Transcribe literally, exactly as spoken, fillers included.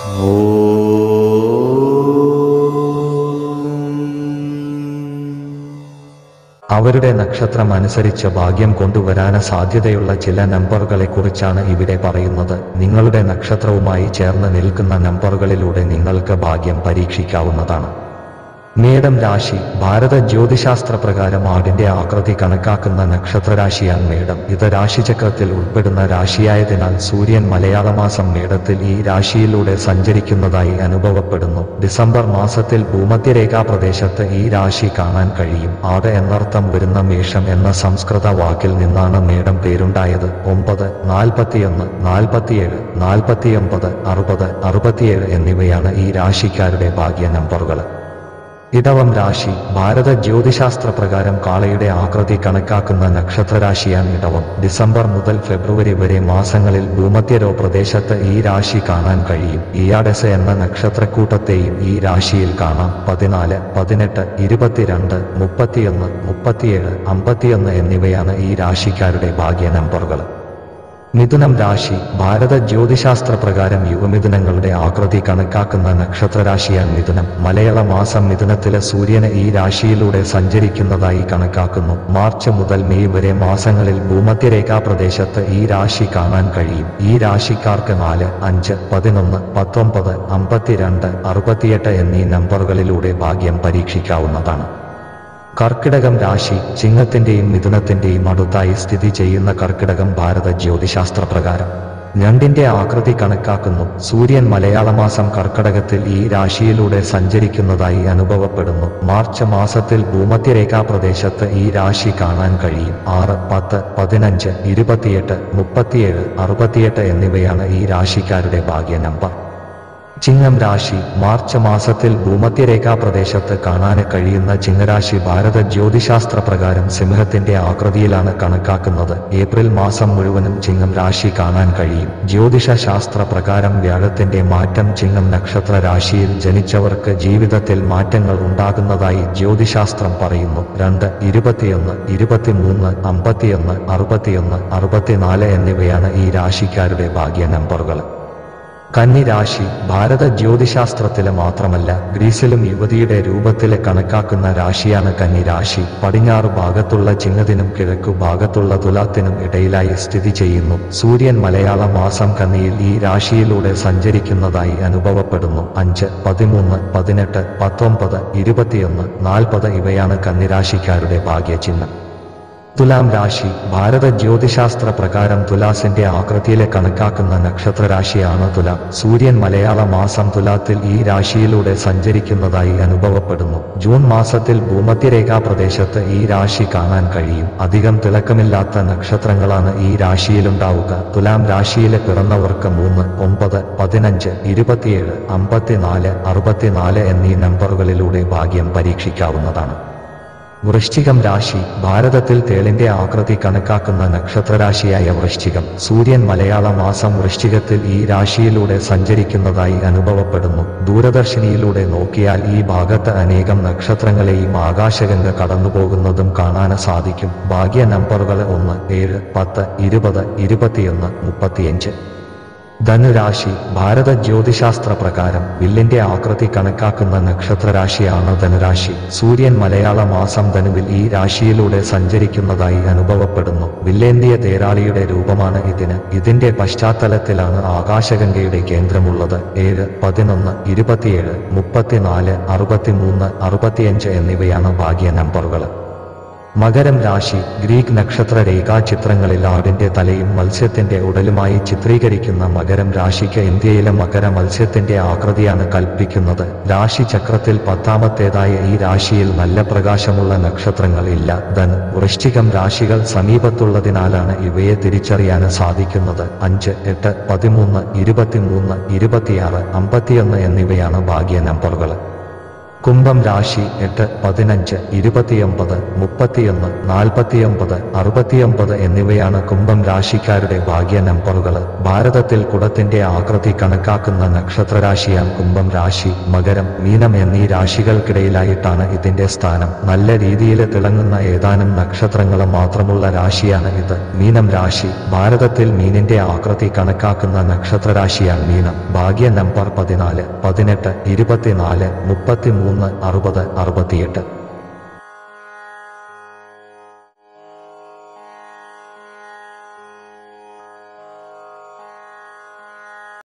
അവരുടെ നക്ഷത്രം അനുസരിച്ച് ഭാഗ്യം കൊണ്ടുവരാൻ സാധ്യതയുള്ള ചില നമ്പറുകളെക്കുറിച്ചാണ് ഇവിടെ പറയുന്നത്. നിങ്ങളുടെ നക്ഷത്രവുമായി ചേർന്ന് നിൽക്കുന്ന നമ്പറുകളിലൂടെ നിങ്ങൾക്ക് ഭാഗ്യം പരീക്ഷിക്കാവുന്നതാണ്. മേടം രാശി. ഭാരത ജ്യോതിശാസ്ത്ര പ്രകാരം ആടിന്റെ ആകൃതി കണക്കാക്കുന്ന നക്ഷത്രരാശിയാണ് മേടം. ഇത് രാശിചക്രത്തിൽ ഉൾപ്പെടുന്ന രാശിയായതിനാൽ സൂര്യൻ മലയാളമാസം മേടത്തിൽ ഈ രാശിയിലൂടെ സഞ്ചരിക്കുന്നതായി അനുഭവപ്പെടുന്നു. ഡിസംബർ മാസത്തിൽ ഭൂമധ്യരേഖാ പ്രദേശത്ത് ഈ രാശി കാണാൻ കഴിയും. ആട് എന്നർത്ഥം വരുന്ന മേഷം എന്ന സംസ്കൃത വാക്കിൽ നിന്നാണ് മേടം പേരുണ്ടായത്. ഒമ്പത്, നാൽപ്പത്തിയൊന്ന്, നാൽപ്പത്തിയേഴ്, നാൽപ്പത്തിയൊമ്പത്, അറുപത്, അറുപത്തിയേഴ് എന്നിവയാണ് ഈ രാശിക്കാരുടെ ഭാഗ്യ നമ്പറുകൾ. ഇടവം രാശി. ഭാരത ജ്യോതിശാസ്ത്ര പ്രകാരം കാളയുടെ ആകൃതി കണക്കാക്കുന്ന നക്ഷത്രരാശിയാണ് ഇടവം. ഡിസംബർ മുതൽ ഫെബ്രുവരി വരെ മാസങ്ങളിൽ ഭൂമധ്യരോ പ്രദേശത്ത് ഈ രാശി കാണാൻ കഴിയും. ഇയാഡസ് എന്ന നക്ഷത്രക്കൂട്ടത്തെയും ഈ രാശിയിൽ കാണാം. പതിനാല്, പതിനെട്ട്, ഇരുപത്തിരണ്ട്, മുപ്പത്തിയൊന്ന്, മുപ്പത്തിയേഴ്, അമ്പത്തിയൊന്ന് എന്നിവയാണ് ഈ രാശിക്കാരുടെ ഭാഗ്യ നമ്പറുകൾ. മിഥുനം രാശി. ഭാരത ജ്യോതിശാസ്ത്ര പ്രകാരം യുവമിഥുനങ്ങളുടെ ആകൃതി കണക്കാക്കുന്ന നക്ഷത്രരാശിയാണ് മിഥുനം. മലയാള മാസം മിഥുനത്തിലെ സൂര്യന് ഈ രാശിയിലൂടെ സഞ്ചരിക്കുന്നതായി കണക്കാക്കുന്നു. മാർച്ച് മുതൽ മെയ് വരെ മാസങ്ങളിൽ ഭൂമധ്യരേഖാ പ്രദേശത്ത് ഈ രാശി കാണാൻ കഴിയും. ഈ രാശിക്കാർക്ക് നാല്, അഞ്ച്, പതിനൊന്ന്, പത്തൊമ്പത്, അമ്പത്തിരണ്ട്, അറുപത്തിയെട്ട് എന്നീ നമ്പറുകളിലൂടെ ഭാഗ്യം പരീക്ഷിക്കാവുന്നതാണ്. കർക്കിടകം രാശി. ചിങ്ങത്തിന്റെയും മിഥുനത്തിന്റെയും അടുത്തായി സ്ഥിതി ചെയ്യുന്ന കർക്കിടകം ഭാരത ജ്യോതിശാസ്ത്ര പ്രകാരം ഞണ്ടിന്റെ ആകൃതി കണക്കാക്കുന്നു. സൂര്യൻ മലയാളമാസം കർക്കിടകത്തിൽ ഈ രാശിയിലൂടെ സഞ്ചരിക്കുന്നതായി അനുഭവപ്പെടുന്നു. മാർച്ച് മാസത്തിൽ ഭൂമധ്യരേഖാ പ്രദേശത്ത് ഈ രാശി കാണാൻ കഴിയും. ആറ്, പത്ത്, പതിനഞ്ച്, ഇരുപത്തിയെട്ട്, മുപ്പത്തിയേഴ്, അറുപത്തിയെട്ട് എന്നിവയാണ് ഈ രാശിക്കാരുടെ ഭാഗ്യ നമ്പർ. ചിങ്ങം രാശി. മാർച്ച് മാസത്തിൽ ഭൂമധ്യരേഖാ പ്രദേശത്ത് കാണാൻ കഴിയുന്ന ചിങ്ങരാശി ഭാരത ജ്യോതിശാസ്ത്ര പ്രകാരം സിംഹത്തിന്റെ ആകൃതിയിലാണ് കണക്കാക്കുന്നത്. ഏപ്രിൽ മാസം മുഴുവനും ചിങ്ങം രാശി കാണാൻ കഴിയും. ജ്യോതിഷ ശാസ്ത്ര പ്രകാരം വ്യാഴത്തിന്റെ മാറ്റം ചിങ്ങം നക്ഷത്ര രാശിയിൽ ജനിച്ചവർക്ക് ജീവിതത്തിൽ മാറ്റങ്ങൾ ഉണ്ടാകുന്നതായി ജ്യോതിശാസ്ത്രം പറയുന്നു. രണ്ട്, ഇരുപത്തിയൊന്ന്, ഇരുപത്തിമൂന്ന്, അമ്പത്തിയൊന്ന്, അറുപത്തിയൊന്ന്, അറുപത്തിനാല് എന്നിവയാണ് ഈ രാശിക്കാരുടെ ഭാഗ്യ നമ്പറുകൾ. കന്നി രാശി. ഭാരത ജ്യോതിശാസ്ത്രത്തിലെ മാത്രമല്ല ഗ്രീസിലും യുവതിയുടെ രൂപത്തിലെ കണക്കാക്കുന്ന രാശിയാണ് കന്നി രാശി. പടിഞ്ഞാറ് ഭാഗത്തുള്ള ചിങ്ങത്തിനും കിഴക്കു ഭാഗത്തുള്ള തുലാത്തിനും ഇടയിലായി സ്ഥിതി ചെയ്യുന്നു. സൂര്യൻ മലയാള മാസം കന്നിയിൽ ഈ രാശിയിലൂടെ സഞ്ചരിക്കുന്നതായി അനുഭവപ്പെടുന്നു. അഞ്ച്, പതിമൂന്ന്, പതിനെട്ട്, പത്തൊമ്പത്, ഇരുപത്തിയൊന്ന്, നാൽപ്പത് ഇവയാണ് കന്നിരാശിക്കാരുടെ ഭാഗ്യചിഹ്നം. തുലാം രാശി. ഭാരത ജ്യോതിശാസ്ത്ര പ്രകാരം തുലാസിന്റെ ആകൃതിയിലെ കണക്കാക്കുന്ന നക്ഷത്രരാശിയാണ് തുലാം. സൂര്യൻ മലയാള മാസം തുലാത്തിൽ ഈ രാശിയിലൂടെ സഞ്ചരിക്കുന്നതായി അനുഭവപ്പെടുന്നു. ജൂൺ മാസത്തിൽ ഭൂമധ്യരേഖാ പ്രദേശത്ത് ഈ രാശി കാണാൻ കഴിയും. അധികം തിളക്കമില്ലാത്ത നക്ഷത്രങ്ങളാണ് ഈ രാശിയിലുണ്ടാവുക. തുലാം രാശിയിലെ പിറന്നവർക്ക് മൂന്ന്, ഒമ്പത്, പതിനഞ്ച്, ഇരുപത്തിയേഴ്, അമ്പത്തിനാല്, അറുപത്തിനാല് എന്നീ നമ്പറുകളിലൂടെ ഭാഗ്യം പരീക്ഷിക്കാവുന്നതാണ്. വൃശ്ചികം രാശി. ഭാരതത്തിൽ തേളിന്റെ ആകൃതി കണക്കാക്കുന്ന നക്ഷത്രരാശിയായ വൃശ്ചികം. സൂര്യൻ മലയാള മാസം വൃശ്ചികത്തിൽ ഈ രാശിയിലൂടെ സഞ്ചരിക്കുന്നതായി അനുഭവപ്പെടുന്നു. ദൂരദർശിനിയിലൂടെ നോക്കിയാൽ ഈ ഭാഗത്ത് അനേകം നക്ഷത്രങ്ങളെയും ആകാശഗംഗ കടന്നുപോകുന്നതും കാണാൻ സാധിക്കും. ഭാഗ്യ നമ്പറുകൾ ഒന്ന്, ഏഴ്, പത്ത്, ഇരുപത്, ഇരുപത്തിയൊന്ന്, മുപ്പത്തിയഞ്ച്. ധനുരാശി. ഭാരത ജ്യോതിശാസ്ത്ര പ്രകാരം വില്ലിന്റെ ആകൃതി കണക്കാക്കുന്ന നക്ഷത്രരാശിയാണ് ധനുരാശി. സൂര്യൻ മലയാള മാസം ധനുവിൽ ഈ രാശിയിലൂടെ സഞ്ചരിക്കുന്നതായി അനുഭവപ്പെടുന്നു. വില്ലേന്തിയ തേരാളിയുടെ രൂപമാണ് ഇതിന്. ഇതിന്റെ പശ്ചാത്തലത്തിലാണ് ആകാശഗംഗയുടെ കേന്ദ്രമുള്ളത്. ഏഴ്, പതിനൊന്ന്, ഇരുപത്തിയേഴ്, മുപ്പത്തിനാല്, അറുപത്തിമൂന്ന്, അറുപത്തിയഞ്ച് എന്നിവയാണ് ഭാഗ്യ നമ്പറുകൾ. മകരം രാശി. ഗ്രീക്ക് നക്ഷത്ര രേഖാചിത്രങ്ങളിൽ ആടിന്റെ തലയും മത്സ്യത്തിന്റെ ഉടലുമായി ചിത്രീകരിക്കുന്ന മകരം രാശിക്ക് ഇന്ത്യയിലെ മകര മത്സ്യത്തിന്റെ ആകൃതിയാണ് കൽപ്പിക്കുന്നത്. രാശി ചക്രത്തിൽ പത്താമത്തേതായ ഈ രാശിയിൽ നല്ല പ്രകാശമുള്ള നക്ഷത്രങ്ങൾ ഇല്ല. ധനു, വൃശ്ചികം രാശികൾ സമീപത്തുള്ളതിനാലാണ് ഇവയെ തിരിച്ചറിയാൻ സാധിക്കുന്നത്. അഞ്ച്, എട്ട്, പതിമൂന്ന്, ഇരുപത്തിമൂന്ന്, ഇരുപത്തിയാറ്, അമ്പത്തിയൊന്ന് എന്നിവയാണ് ഭാഗ്യ നമ്പറുകൾ. കുംഭം രാശി എട്ട് പതിനഞ്ച് ഇരുപത്തിയൊമ്പത് മുപ്പത്തിയൊന്ന് നാൽപ്പത്തിയൊമ്പത് അറുപത്തിയൊമ്പത് എന്നിവയാണ് കുംഭം രാശിക്കാരുടെ ഭാഗ്യ നമ്പറുകൾ. ഭാരതത്തിൽ കുടത്തിന്റെ ആകൃതി കണക്കാക്കുന്ന നക്ഷത്രരാശിയാണ് കുംഭം രാശി. മകരം, മീനം എന്നീ രാശികൾക്കിടയിലായിട്ടാണ് ഇതിന്റെ സ്ഥാനം. നല്ല രീതിയിൽ തിളങ്ങുന്ന ഏതാനും നക്ഷത്രങ്ങൾ മാത്രമുള്ള രാശിയാണ് ഇത്. മീനം രാശി. ഭാരതത്തിൽ മീനിന്റെ ആകൃതി കണക്കാക്കുന്ന നക്ഷത്രരാശിയാണ് മീനം. ഭാഗ്യ നമ്പർ പതിനാല്, പതിനെട്ട്, ഇരുപത്തിനാല്, മുപ്പത്തിമൂന്ന്, അറുപത്, അറുപത്തിയെട്ട്.